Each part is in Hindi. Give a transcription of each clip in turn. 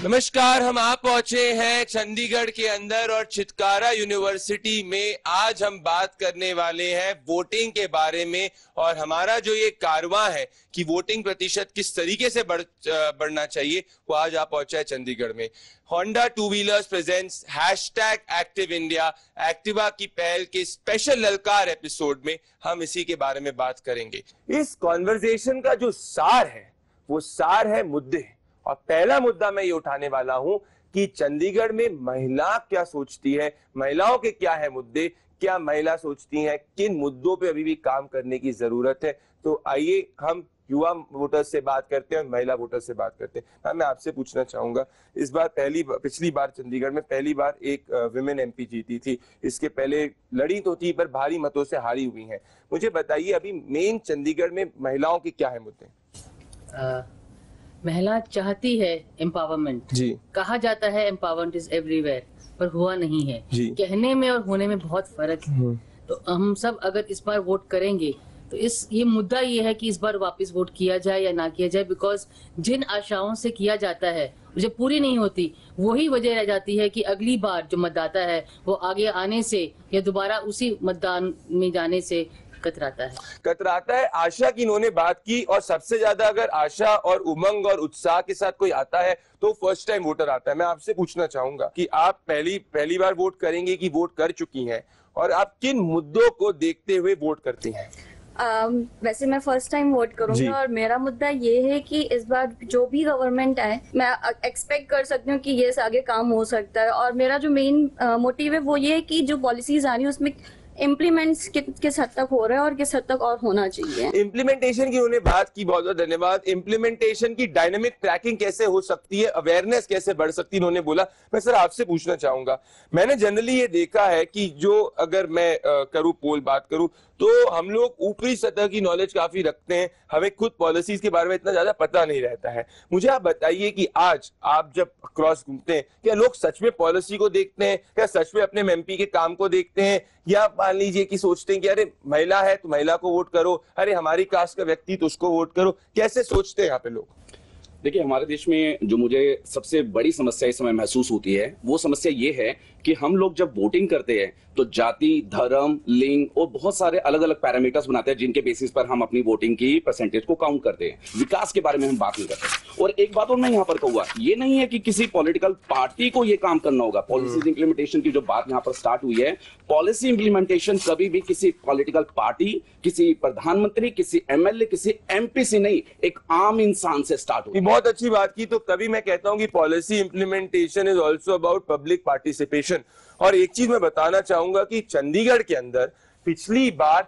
नमस्कार, हम आप पहुंचे हैं चंडीगढ़ के अंदर और चितकारा यूनिवर्सिटी में। आज हम बात करने वाले हैं वोटिंग के बारे में और हमारा जो ये कारवां है कि वोटिंग प्रतिशत किस तरीके से बढ़ना चाहिए, वो आज आप पहुंचा है चंडीगढ़ में। Honda two wheelers presents #active India Activa की पहल के स्पेशल ललकार एपिसोड में हम इसी के बारे में बात करेंगे। इस कॉन्वर्सेशन का जो सार है वो सार है मुद्दे, और पहला मुद्दा मैं ये उठाने वाला हूं कि चंडीगढ़ में महिला क्या सोचती है, महिलाओं के क्या है मुद्दे, क्या महिला सोचती हैं, किन मुद्दों पे अभी भी काम करने की जरूरत है। तो आइए हम युवा वोटर्स से बात करते हैं, महिला वोटर्स से बात करते हैं। हाँ, मैं आपसे पूछना चाहूंगा, इस बार पिछली बार चंडीगढ़ में पहली बार एक विमेन एमपी जीती थी। इसके पहले लड़ी तो थी पर भारी मतों से हारी हुई हैं। मुझे बताइए अभी मेन चंडीगढ़ में महिलाओं के क्या है मुद्दे। महिला चाहती है एम्पावरमेंट जी। कहा जाता है एम्पावरमेंट इज एवरीवेयर, पर हुआ नहीं है जी। कहने में और होने में बहुत फर्क है। तो हम सब अगर इस बार वोट करेंगे तो ये मुद्दा ये है कि इस बार वापस वोट किया जाए या ना किया जाए, बिकॉज जिन आशाओं से किया जाता है जो पूरी नहीं होती, वही वजह रह जाती है कि अगली बार जो मतदाता है वो आगे आने से या दोबारा उसी मतदान में जाने से कतराता है। आशा की इन्होंने बात की, और सबसे ज्यादा अगर आशा और उमंग और उत्साह के साथ कोई आता है तो फर्स्ट टाइम वोटर आता है। मैं आपसे पूछना चाहूंगा कि आप पहली बार वोट करेंगे कि वोट कर चुकी हैं, और आप किन मुद्दों को देखते हुए वोट करती हैं। वैसे मैं फर्स्ट टाइम वोट करूंगी और मेरा मुद्दा ये है कि इस बार जो भी गवर्नमेंट आए, मैं एक्सपेक्ट कर सकती हूँ कि ये आगे काम हो सकता है। और मेरा जो मेन मोटिव है वो ये है कि जो पॉलिसीज आ रही है उसमें इम्प्लीमेंट्स किस हद तक हो रहा है और किस हद तक और होना चाहिए। इम्प्लीमेंटेशन की उन्होंने बात की, बहुत बहुत धन्यवाद। इम्प्लीमेंटेशन की डायनामिक ट्रैकिंग कैसे हो सकती है, अवेयरनेस कैसे बढ़ सकती है, उन्होंने बोला। मैं सर आपसे पूछना चाहूंगा, मैंने जनरली ये देखा है कि जो अगर मैं करूं पोल बात करूं तो हम लोग ऊपरी सतह की नॉलेज काफी रखते हैं, हमें खुद पॉलिसीज के बारे में इतना ज्यादा पता नहीं रहता है। मुझे आप बताइए कि आज आप जब क्रॉस घूमते हैं, क्या लोग सच में पॉलिसी को देखते हैं, क्या सच में अपने एमपी के काम को देखते हैं, या मान लीजिए कि सोचते हैं कि अरे महिला है तो महिला को वोट करो, अरे हमारी कास्ट का व्यक्ति तो उसको वोट करो। कैसे सोचते हैं यहाँ पे लोग? देखिए, हमारे देश में जो मुझे सबसे बड़ी समस्या इस समय महसूस होती है वो समस्या ये है कि हम लोग जब वोटिंग करते हैं तो जाति, धर्म, लिंग और बहुत सारे अलग अलग पैरामीटर्स बनाते हैं जिनके बेसिस पर हम अपनी वोटिंग की परसेंटेज को काउंट करते हैं। विकास के बारे में हम बात नहीं करते। और एक बात और मैं यहाँ पर कहूंगा, ये नहीं है कि किसी पॉलिटिकल पार्टी को ये काम करना होगा। पॉलिसी इंप्लीमेंटेशन की जो बात यहाँ पर स्टार्ट हुई है, पॉलिसी इंप्लीमेंटेशन कभी भी किसी पॉलिटिकल पार्टी, किसी प्रधानमंत्री, किसी एमएलए, किसी एमपी से नहीं, एक आम इंसान से स्टार्ट हुई। बहुत अच्छी बात की। तो कभी मैं कहता हूं कि policy implementation is also about public participation. और एक चीज मैं बताना चाहूंगा कि चंडीगढ़ के अंदर पिछली बार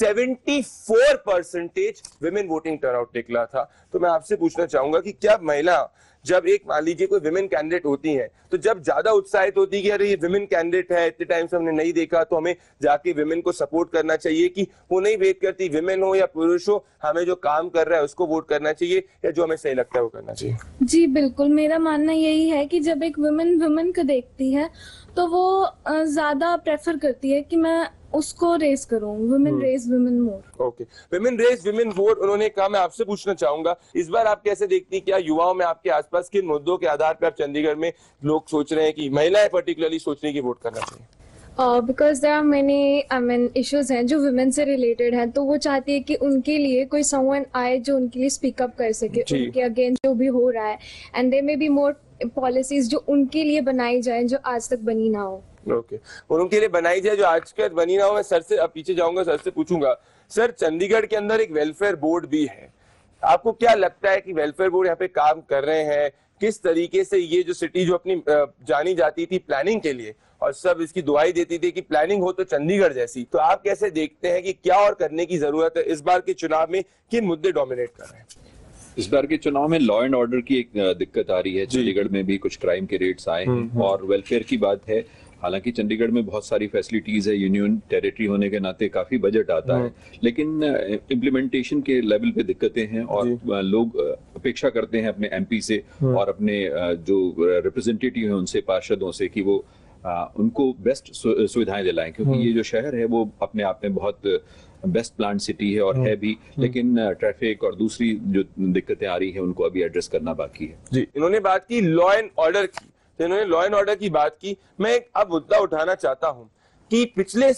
74% विमेन वोटिंग टर्नआउट निकला था। तो मैं आपसे पूछना चाहूंगा कि क्या महिला, जब एक मान लीजिए कोई विमेन कैंडिडेट होती है, तो जब ज्यादा उत्साहित होती है कि अरे ये विमेन कैंडिडेट है, इतने टाइम से हमने नहीं देखा, तो हमें जाके विमेन को सपोर्ट करना चाहिए, कि वो नहीं वेट करती विमेन हो या पुरुष हो, हमें जो काम कर रहा है उसको वोट करना चाहिए, या जो हमें सही लगता है वो करना चाहिए? जी बिल्कुल, मेरा मानना यही है कि जब एक वुमेन को देखती है तो वो ज्यादा प्रेफर करती है कि मैं उसको रेस करूं। Women race women more. Okay, women race women vote उन्होंने कहा। मैं आपसे पूछना चाहूंगा, इस बार आप कैसे देखती हैं, क्या युवाओं में आपके आसपास किन मुद्दों के आधार पर आप चंडीगढ़ में लोग सोच रहे हैं कि महिलाएं पर्टिकुलरली सोच रही हैं कि वोट करना चाहिए? Because there are many issues हैं जो वुमेन से रिलेटेड हैं, तो वो चाहती है कि उनके लिए कोई समवन आए जो उनके लिए स्पीक अप कर सके उनके अगेंस्ट जो भी हो रहा है, and there may be more policies जो उनके लिए बनाई जाए जो आज तक बनी ना हो। ओके, और उनके लिए बनाई जाए जो आज तक बनी ना हो। मैं सर से अब पीछे जाऊंगा, सर से पूछूंगा, सर चंडीगढ़ के अंदर एक वेलफेयर बोर्ड भी है, आपको क्या लगता है कि वेलफेयर बोर्ड यहाँ पे काम कर रहे हैं? किस तरीके से ये जो सिटी जो अपनी जानी जाती थी प्लानिंग के लिए, और सब इसकी दुआई देती थी कि प्लानिंग हो तो चंडीगढ़ जैसी, तो आप कैसे देखते हैं कि क्या और करने की जरूरत है? इस बार के चुनाव में किन मुद्दे डोमिनेट कर रहे हैं? इस बार के चुनाव में लॉ एंड ऑर्डर की एक दिक्कत आ रही है। चंडीगढ़ में भी कुछ क्राइम के रेट्स आए हैं, और वेलफेयर की बात है। हालांकि चंडीगढ़ में बहुत सारी फैसिलिटीज है, यूनियन टेरिटरी होने के नाते काफी बजट आता है, लेकिन इम्प्लीमेंटेशन के लेवल पे दिक्कतें हैं, और लोग अपेक्षा करते हैं अपने एमपी से और अपने जो रिप्रेजेंटेटिव हैं उनसे, पार्षदों से, कि वो उनको बेस्ट सुविधाएं दिलाएं, क्योंकि ये जो शहर है वो अपने आप में बहुत बेस्ट प्लान सिटी है और है भी, लेकिन ट्रैफिक और दूसरी जो दिक्कतें आ रही है उनको अभी एड्रेस करना बाकी है। जी, इन्होंने बात की लॉ एंड ऑर्डर की, तो इन्होंने लॉ एंड ऑर्डर की बात की। मैं एक अब मुद्दा उठाना चाहता हूं कि पिछले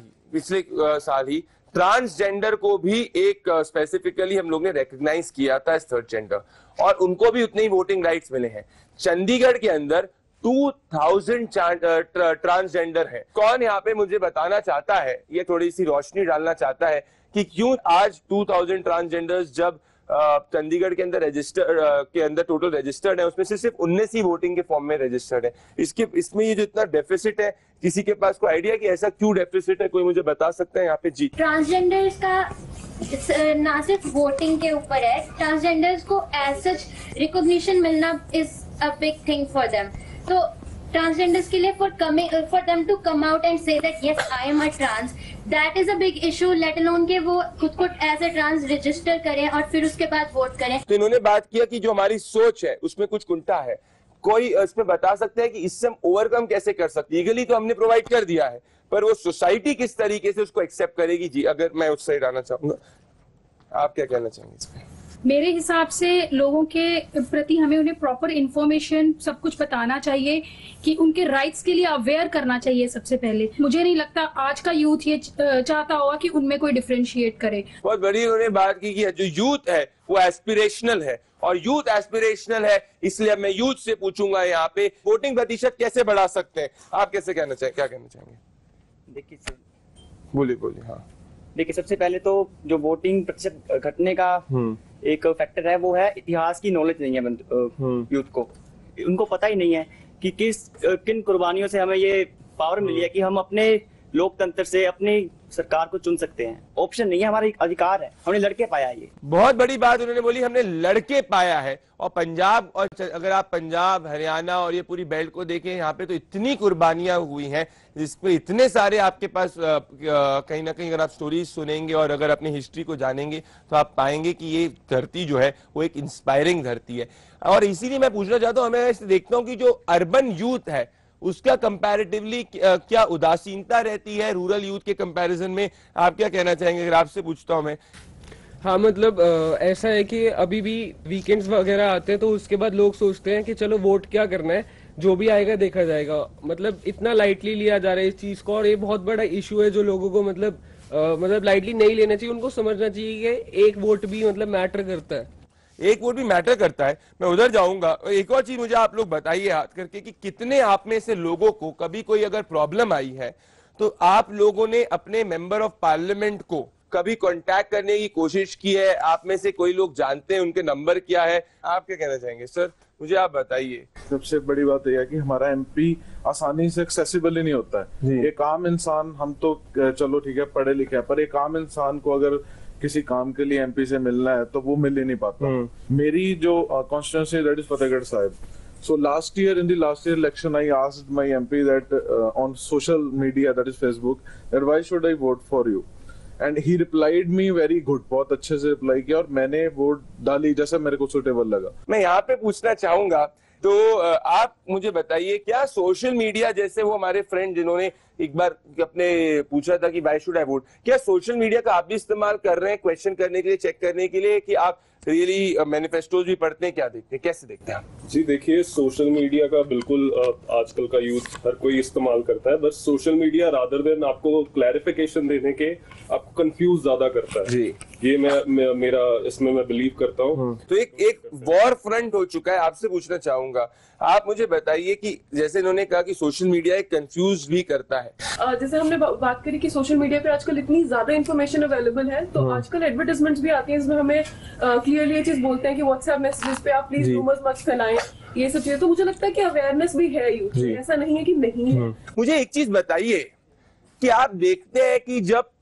साल ही ट्रांसजेंडर को भी एक स्पेसिफिकली हम लोग ने रिकॉग्नाइज किया था एज थर्ड जेंडर, और उनको भी उतने ही वोटिंग राइट्स मिले हैं। चंडीगढ़ के अंदर 2000 ट्रांसजेंडर है। कौन यहाँ पे मुझे बताना चाहता है, ये थोड़ी सी रोशनी डालना चाहता है कि क्यों आज 2000 ट्रांसजेंडर्स जब चंडीगढ़ के अंदर टोटल रजिस्टर्ड है, उसमें से सिर्फ 19 ही वोटिंग के फॉर्म में रजिस्टर्ड है। इसमें ये जो इतना डेफिसिट है, किसी के पास कोई आइडिया कि ऐसा क्यों डेफिसिट है? कोई मुझे बता सकता है यहाँ पे? जी, ट्रांसजेंडर्स का ना सिर्फ वोटिंग के ऊपर है, ट्रांसजेंडर्स को एज सच रिकॉग्निशन मिलना is a big thing for them. तो ट्रांसजेंडर्स के लिए for them to come out and say that yes I am a trans, that is a big issue, let alone के वो खुद को एज अ ट्रांस रजिस्टर करें और फिर उसके बाद वोट करें। तो इन्होंने बात किया कि जो हमारी सोच है उसमें कुछ कुंठा है। कोई इसमें बता सकते हैं कि इससे हम ओवरकम कैसे कर सकते? लीगली तो हमने प्रोवाइड कर दिया है, पर वो सोसाइटी किस तरीके से उसको एक्सेप्ट करेगी? जी, अगर मैं उस साइड आना चाहूंगा, आप क्या कहना चाहेंगे इस पे? मेरे हिसाब से लोगों के प्रति हमें उन्हें प्रॉपर इन्फॉर्मेशन सब कुछ बताना चाहिए कि उनके राइट्स के लिए अवेयर करना चाहिए सबसे पहले। मुझे नहीं लगता आज का यूथ ये चाहता होगा कि उनमें कोई डिफरेंशिएट करे। बहुत बड़ी उन्होंने बात की कि जो यूथ है वो एस्पिरेशनल है, और यूथ एस्पिरेशनल है, इसलिए मैं यूथ से पूछूंगा यहाँ पे वोटिंग प्रतिशत कैसे बढ़ा सकते हैं? आप कैसे कहना चाहेंगे, क्या कहना चाहेंगे? देखिए, बोलिए। हाँ, देखिए, सबसे पहले तो जो वोटिंग प्रतिशत घटने का एक फैक्टर है वो है इतिहास की नॉलेज नहीं है यूथ को। उनको पता ही नहीं है कि किन कुर्बानियों से हमें ये पावर मिली है कि हम अपने लोकतंत्र से अपनी सरकार को चुन सकते हैं। ऑप्शन नहीं है, हमारा एक अधिकार है, हमने लड़के पाया है। ये बहुत बड़ी बात उन्होंने बोली, हमने लड़के पाया है। और पंजाब, और अगर आप पंजाब, हरियाणा और ये पूरी बेल्ट को देखें, यहाँ पे तो इतनी कुर्बानियां हुई हैं, जिसपे इतने सारे आपके पास कहीं ना कहीं अगर आप स्टोरीज सुनेंगे और अगर अपनी हिस्ट्री को जानेंगे तो आप पाएंगे कि ये धरती जो है वो एक इंस्पायरिंग धरती है। और इसीलिए मैं पूछना चाहता हूँ, मैं देखता हूँ कि जो अर्बन यूथ है उसका कंपैरेटिवली क्या उदासीनता रहती है रूरल यूथ के कंपैरिजन में? आप क्या कहना चाहेंगे अगर आपसे पूछता हूं मैं? हाँ, मतलब ऐसा है कि अभी भी वीकेंड्स वगैरह आते हैं तो उसके बाद लोग सोचते हैं कि चलो वोट क्या करना है, जो भी आएगा देखा जाएगा। मतलब इतना लाइटली लिया जा रहा है इस चीज को, और ये बहुत बड़ा इशू है जो लोगों को मतलब लाइटली नहीं लेना चाहिए। उनको समझना चाहिए कि एक वोट भी मतलब मैटर करता है, एक वोट भी मैटर करता है। मैं उधर जाऊंगा। एक और चीज मुझे आप लोग बताइए हाथ करके कि कितने आप में से लोगों को कभी कोई अगर प्रॉब्लम आई है तो आप लोगों ने अपने मेंबर ऑफ पार्लियामेंट को कभी कांटेक्ट करने की कोशिश की है? आप में से कोई लोग जानते हैं उनके नंबर क्या है? आप क्या कहना चाहेंगे सर? मुझे आप बताइए। सबसे बड़ी बात यह है कि हमारा एमपी आसानी से एक्सेसिबल ही नहीं होता है। एक आम इंसान, हम तो चलो ठीक है पढ़े लिखे हैं, पर एक आम इंसान को अगर किसी काम के लिए एमपी से मिलना है तो वो मिल ही नहीं पाता। मेरी जो constituency that is Fatehgarh Sahib. So last year in the last year election, I asked my MP that on social media, that is Facebook, that why should I vote for you? And he replied me very good, बहुत अच्छे से रिप्लाई किया और मैंने वोट डाली जैसा मेरे को सुटेबल लगा। मैं यहाँ पे पूछना चाहूंगा, तो आप मुझे बताइए, क्या सोशल मीडिया जैसे वो हमारे फ्रेंड जिन्होंने एक बार अपने पूछा था कि व्हाई शुड आई वोट, क्या सोशल मीडिया का आप भी इस्तेमाल कर रहे हैं क्वेश्चन करने के लिए, चेक करने के लिए, कि आप रियली मैनिफेस्टोज भी पढ़ते हैं? क्या देखते हैं, कैसे देखते हैं आप? जी देखिए, सोशल मीडिया का बिल्कुल आजकल का यूथ हर कोई इस्तेमाल करता है, बस सोशल मीडिया रादर देन आपको क्लैरिफिकेशन देने के आपको कंफ्यूज ज्यादा करता है। जी, ये मेरा इसमें मैं बिलीव करता हूँ। तो एक वॉर फ्रंट हो चुका है। आपसे पूछना चाहूंगा, आप मुझे बताइए कि जैसे इन्होंने कहा कि सोशल मीडिया एक कंफ्यूज भी करता है, जैसे हमने बात करी कि सोशल मीडिया पे आजकल इतनी ज्यादा इन्फॉर्मेशन अवेलेबल है, तो आजकल एडवर्टाइजमेंट्स भी आती हैं जिसमें हमें क्लियरली ये चीज बोलते हैं कि व्हाट्सएप मैसेजेस पे आप प्लीज रूमर्स मत फैलाएं, ये सब चीजें। तो मुझे लगता है कि अवेयरनेस भी है यूथ, ऐसा नहीं है कि नहीं है। मुझे एक चीज बताइए कि आप देखते हैं कि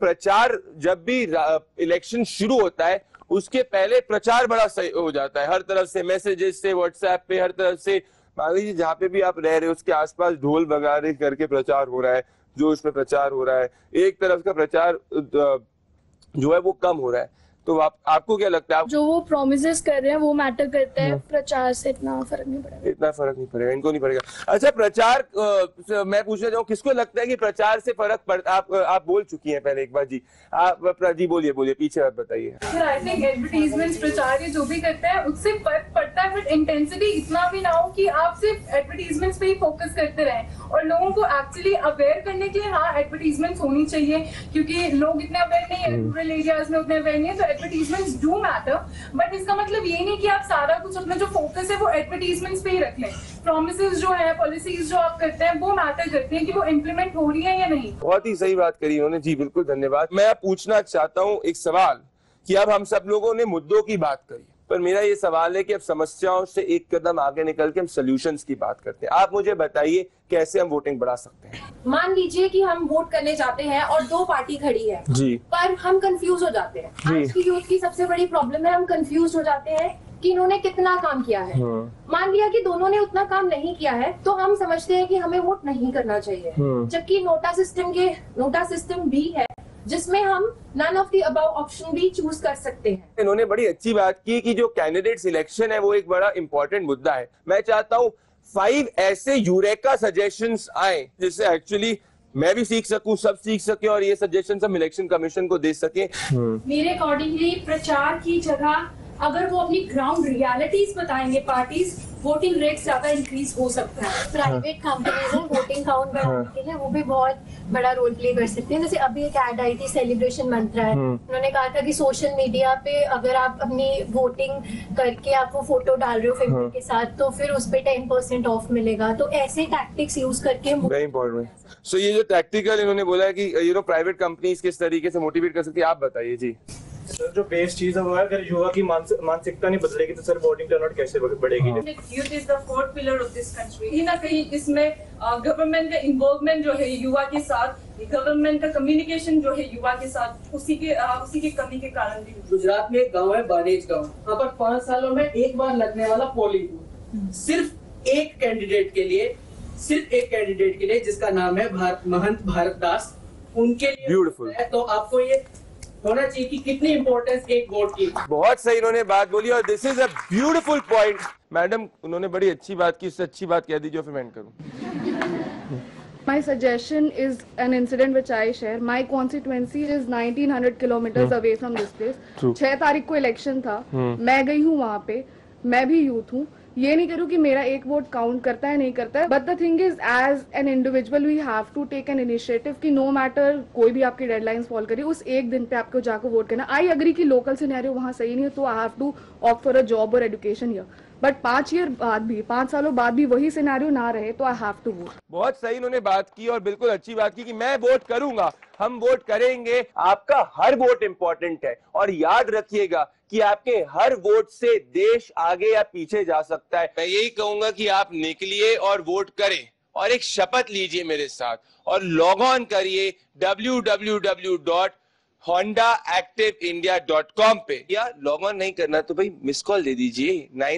जब भी इलेक्शन शुरू होता है उसके पहले प्रचार बड़ा सही हो जाता है, हर तरफ से मैसेजेस से, व्हाट्सएप पे, हर तरफ से। मान लीजिए जहाँ पे भी आप रह रहे हो उसके आसपास ढोल बगारे करके प्रचार हो रहा है, जो उसमें प्रचार हो रहा है। एक तरफ का प्रचार जो है वो कम हो रहा है। तो आपको क्या लगता है? जो वो प्रोमिसेस कर रहे हैं वो मैटर करता है, प्रचार से इतना फर्क नहीं पड़ेगा। इतना फर्क नहीं पड़ेगा, इनको नहीं पड़ेगा। अच्छा, प्रचार मैं पूछना चाहूँ, किसको लगता है कि प्रचार से फर्क पड़ता? आप बोल चुकी हैं पहले एक बार जी, आप जी बोलिए पीछे आप बताइए। आई थिंक एडवर्टीजमेंट प्रचार जो भी करते हैं उससे फर्क पड़ता है, बट इंटेंसिटी इतना भी ना हो कि आप सिर्फ एडवर्टीजमेंट्स पे ही फोकस करते रहें। और लोगों को एक्चुअली अवेयर करने के लिए हाँ एडवर्टीजमेंट्स होनी चाहिए, क्योंकि लोग इतने अवेयर नहीं है, रूरल एरियाज में उतने अवेयर नहीं है, तो एडवर्टीजमेंट्स डू मैटर। बट इसका मतलब ये नहीं कि आप सारा कुछ अपना जो फोकस है वो एडवर्टीजमेंट्स पे ही रख लें। प्रोमिसेस जो है, पॉलिसीज जो आप करते हैं वो मैटर करते हैं कि वो इम्प्लीमेंट हो रही है या नहीं। बहुत ही सही बात करी उन्होंने जी, बिल्कुल धन्यवाद। मैं पूछना चाहता हूँ एक सवाल कि अब हम सब लोगों ने मुद्दों की बात करी, पर मेरा ये सवाल है कि अब समस्याओं से एक कदम आगे निकल के हम सॉल्यूशंस की बात करते हैं। आप मुझे बताइए कैसे हम वोटिंग बढ़ा सकते हैं? मान लीजिए कि हम वोट करने जाते हैं और दो पार्टी खड़ी है जी, पर हम कंफ्यूज हो जाते हैं। आज की यूथ की सबसे बड़ी प्रॉब्लम है, हम कंफ्यूज हो जाते हैं कि इन्होंने कितना काम किया है। मान लिया कि दोनों ने उतना काम नहीं किया है तो हम समझते हैं कि हमें वोट नहीं करना चाहिए, जबकि नोटा सिस्टम भी है जिसमें हम none of the above option भी चूज कर सकते हैं। इन्होंने बड़ी अच्छी बात की कि जो कैंडिडेट सिलेक्शन है वो एक बड़ा इंपॉर्टेंट मुद्दा है। मैं चाहता हूँ 5 ऐसे यूरेका सजेशंस आए जिससे एक्चुअली मैं भी सीख सकूं, सब सीख सके और ये सजेशंस हम इलेक्शन कमीशन को दे सके। मेरे अकॉर्डिंगली प्रचार की जगह अगर वो अपनी ग्राउंड रियलिटीज बताएंगे पार्टीज, वोटिंग रेट ज्यादा इंक्रीज हो सकता है। प्राइवेट कंपनीज है वोटिंग काउंट बढ़ाने के लिए, वो भी बहुत बड़ा रोल प्ले कर सकते हैं। जैसे अभी एक ऐड आई थी सेलिब्रेशन मंत्रा है, उन्होंने कहा था कि सोशल मीडिया पे अगर आप अपनी वोटिंग करके आप वो फोटो डाल रहे हो फैमिली के साथ तो फिर उस पे 10% ऑफ मिलेगा। तो ऐसे टैक्टिक्स यूज करके वेरी इंपॉर्टेंट। सो ये जो टैक्टिकल इन्होंने बोला है कि प्राइवेट कंपनीज किस तरीके से मोटिवेट कर सकती है, आप बताइए जी। सर जो बेस चीज है वो है, अगर युवा की मानसिकता नहीं बदलेगी तो सर वोटिंग टर्नआउट कैसे बढ़ेगी? Youth is the fourth pillar of this country. कहीं ना कहीं इसमें गवर्नमेंट का इन्वॉल्वमेंट जो है युवा के साथ, गवर्नमेंट का कम्युनिकेशन जो है युवा के साथ, उसी के कमी के कारण भी। गुजरात में एक गाँव है बानेज गाँव, वहाँ पर 5 सालों में एक बार लगने वाला पोलिंग बूथ सिर्फ एक कैंडिडेट के लिए जिसका नाम है महंत भारत दास, उनके लिए ब्यूटीफुल है। तो आपको ये होना चाहिए कि कितनी इंपॉर्टेंस एक वोट की। बहुत सही इन्होंने बात बोली और this is a beautiful point. Madam उन्होंने बड़ी अच्छी बात की, इससे अच्छी बात कह दीजिए फिर मैं करूं। My suggestion is an incident which I share. My constituency is 1900 kilometers away from this place. 6 तारीख को इलेक्शन था, मैं गई हूँ वहाँ पे, मैं भी यूथ हूँ। ये नहीं करूँ कि मेरा एक वोट काउंट करता है नहीं करता है, but the thing is as an individual we have to take an initiative कि नो मैटर कोई भी आपकी डेडलाइंस फॉल करे, उस एक दिन पे आपको जाकर वोट करना। आई अग्री कि लोकल सिनेरियो वहाँ सही नहीं है तो I have to opt for a job और एजुकेशन हियर, बट 5 सालों बाद भी वही सिनेरियो ना रहे तो आई हैव टू वोट। बहुत सही इन्होंने बात की और बिल्कुल अच्छी बात की कि मैं वोट करूंगा, हम वोट करेंगे। आपका हर वोट इंपॉर्टेंट है और याद रखिएगा कि आपके हर वोट से देश आगे या पीछे जा सकता है। मैं यही कहूंगा कि आप निकलिए और वोट करें और एक शपथ लीजिए मेरे साथ और लॉग ऑन करिए www.hondaactiveindia.com पे, या लॉग ऑन नहीं करना तो भाई मिस कॉल दे दीजिए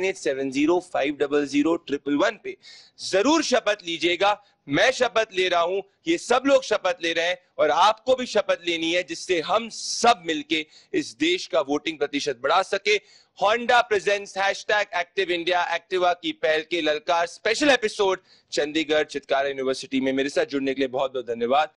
9870500111 पे। जरूर शपथ लीजिएगा, मैं शपथ ले रहा हूं, ये सब लोग शपथ ले रहे हैं और आपको भी शपथ लेनी है जिससे हम सब मिलके इस देश का वोटिंग प्रतिशत बढ़ा सके। Honda presents #active India Activa की पहल के Lalkaar special episode Chandigarh Chitkara university में मेरे साथ जुड़ने के लिए बहुत बहुत धन्यवाद।